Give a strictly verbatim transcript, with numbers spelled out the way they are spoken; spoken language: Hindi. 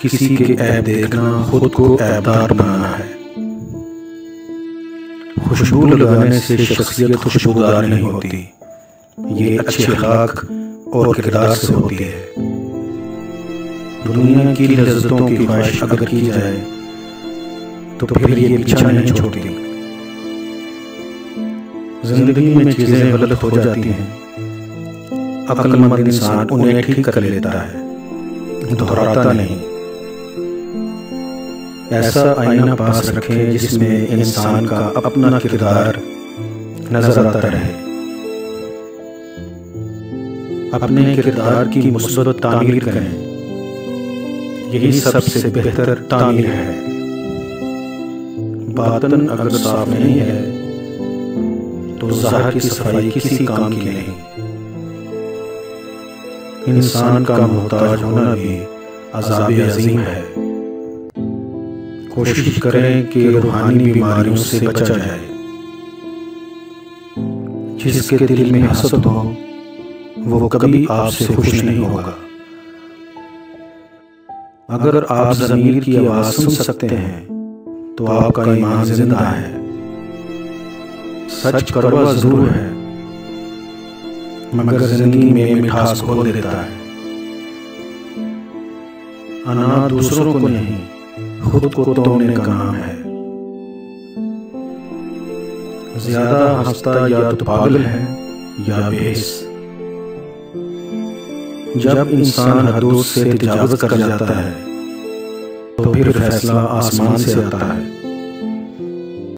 किसी के ऐब देखना खुद को ऐबदार बनाना है। खुशबू लगाने से शख्सियत खुशबूदार नहीं होती, ये अच्छे अखलाक और किरदार से होती है। दुनिया की लज़्ज़तों की ख्वाहिश अगर की जाए तो फिर ये पीछा नहीं छोड़ती। जिंदगी में चीजें गलत हो जाती हैं, अक्लमंद इंसान उन्हें ठीक कर लेता है, दोहराता नहीं। ऐसा आईना पास रखें जिसमें इंसान का अपना किरदार नजर आता रहे। अपने किरदार की मुस्बत तामीर करें, यही सबसे बेहतर तामीर है। बातन अगर साफ नहीं है तो ज़ाहिर की सफाई किसी काम की नहीं। इंसान का मोहताज होना भी अज़ाब अज़ीम है। कोशिश करें कि रूहानी बीमारियों से बचा जाए। जिसके दिल में हसद हो वो कभी आपसे खुश नहीं होगा। अगर आप ज़मीर की आवाज़ सुन सकते हैं तो आपका ईमान जिंदा है। सच कड़वा जरूर है मगर जिंदगी में मिठास घोल देता है। अना दूसरों को नहीं खुद को तोड़ने का नाम है। ज्यादा हंसता या तो पागल है या बेहिस। जब इंसान हदूद से तजावुज़ कर जाता है तो फिर फैसला आसमान से आता है।